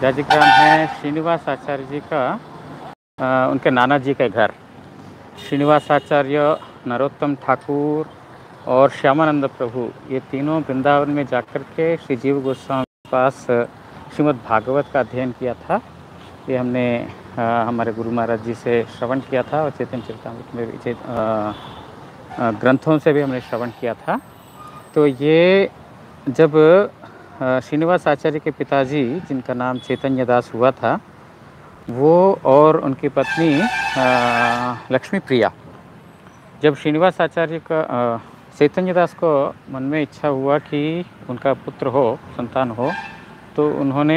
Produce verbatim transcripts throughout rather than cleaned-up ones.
जाजीग्राम है श्रीनिवास आचार्य जी का, आ, उनके नाना जी का घर। श्रीनिवास आचार्य, नरोत्तम ठाकुर और श्यामानंद प्रभु, ये तीनों वृंदावन में जाकर के श्री जीव गोस्वामी के पास श्रीमद् भागवत का अध्ययन किया था। ये हमने आ, हमारे गुरु महाराज जी से श्रवण किया था और चैतन्य चरितामृत में भी आ, ग्रंथों से भी हमने श्रवण किया था। तो ये जब श्रीनिवास आचार्य के पिताजी, जिनका नाम चैतन्य दास हुआ था, वो और उनकी पत्नी लक्ष्मी प्रिया, जब श्रीनिवास आचार्य का चैतन्य दास को मन में इच्छा हुआ कि उनका पुत्र हो, संतान हो, तो उन्होंने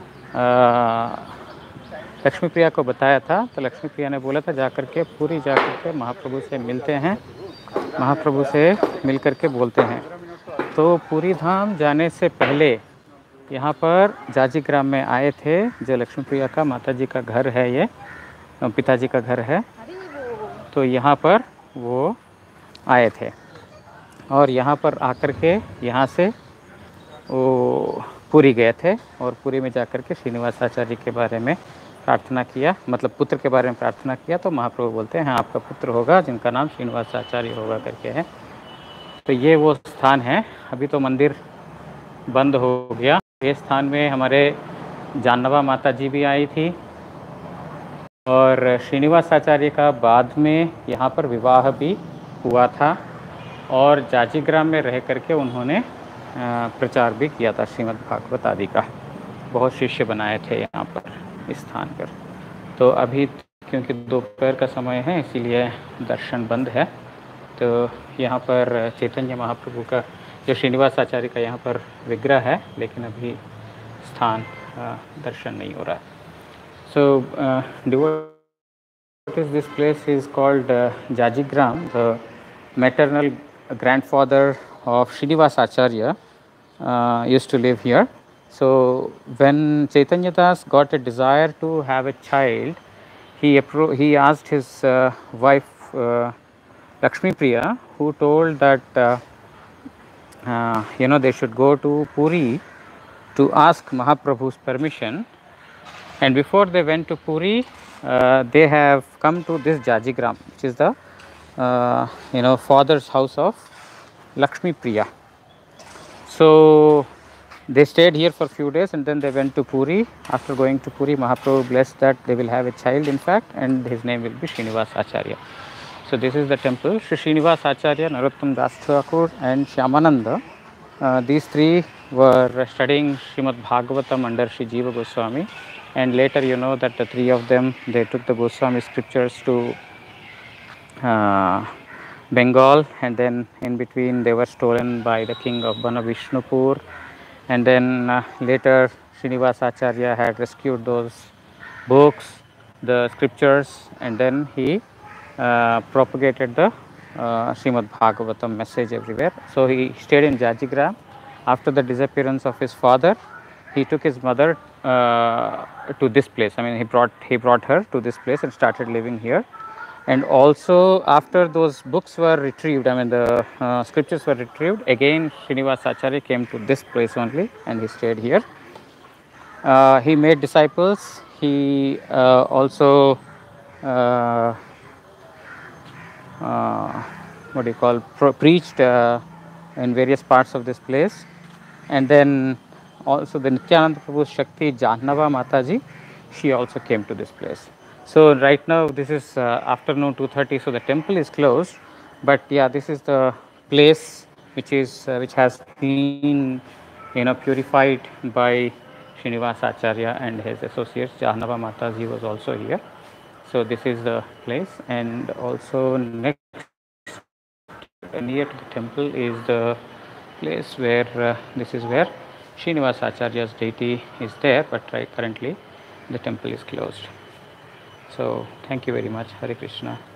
लक्ष्मी प्रिया को बताया था। तो लक्ष्मी प्रिया ने बोला था जाकर के पूरी जाकर के महाप्रभु से मिलते हैं, महाप्रभु से मिल कर के बोलते हैं। तो पूरी धाम जाने से पहले यहाँ पर जाजीग्राम में आए थे, जो लक्ष्मी प्रिया का माता जी का घर है, ये पिताजी का घर है। तो यहाँ पर वो आए थे और यहाँ पर आकर के यहाँ से वो पुरी गए थे और पुरी में जाकर के श्रीनिवास आचार्य के बारे में प्रार्थना किया, मतलब पुत्र के बारे में प्रार्थना किया। तो महाप्रभु बोलते हैं आपका पुत्र होगा जिनका नाम श्रीनिवास आचार्य होगा करके है। तो ये वो स्थान है। अभी तो मंदिर बंद हो गया। ये स्थान में हमारे जानवा माता जी भी आई थी और श्रीनिवास आचार्य का बाद में यहाँ पर विवाह भी हुआ था और जाजीग्राम में रह करके उन्होंने प्रचार भी किया था श्रीमद् भागवत आदि का। बहुत शिष्य बनाए थे यहाँ पर इस स्थान पर। तो अभी क्योंकि दोपहर का समय है इसीलिए दर्शन बंद है। तो यहाँ पर चैतन्य महाप्रभु का, जो श्रीनिवास आचार्य का यहाँ पर विग्रह है, लेकिन अभी स्थान दर्शन नहीं हो रहा है। So devotees, this place is called Jajigram. The maternal grandfather of Srinivas Acharya uh, used to live here. So when Chaitanya Das got a desire to have a child, he appro he asked his uh, wife uh, Lakshmi Priya, who told that uh, uh, you know they should go to Puri to ask Mahaprabhu's permission. And before they went to Puri, uh, they have come to this Jajigram, which is the uh, you know father's house of Lakshmi Priya. So they stayed here for a few days and then they went to Puri. After going to Puri, Mahaprabhu blessed that they will have a child, in fact, and his name will be Srinivas Acharya. So this is the temple. Shri Srinivas Acharya, Narottam Das Thakur and Shyamananda, uh, these three were studying Srimad Bhagavatam under Shri Jiva Goswami, and later you know that the three of them, they took the Goswami scriptures to uh, Bengal, and then in between they were stolen by the king of Banavishnupur, and then uh, later Srinivas Acharya had rescued those books, the scriptures, and then he uh, propagated the uh, Srimad Bhagavatam message everywhere. So he stayed in Jajigram. After the disappearance of his father, he took his mother uh, to this place. I mean, he brought he brought her to this place and started living here. And also after those books were retrieved, I mean the uh, scriptures were retrieved, again Srinivas Acharya came to this place only and he stayed here. Uh, he made disciples. He uh, also uh, uh, what do you call pro preached uh, in various parts of this place. And then also the Nityananda Prabhu's Shakti Jahnava Mataji, she also came to this place. So right now this is uh, afternoon two thirty, so the temple is closed, but yeah, this is the place which is uh, which has been you know purified by Srinivas Acharya and his associates. Jahnava Mataji was also here. So this is the place, and also next near to the temple is the place where uh, this is where Srinivas Acharya's deity is there, but right currently the temple is closed. So thank you very much. Hare Krishna.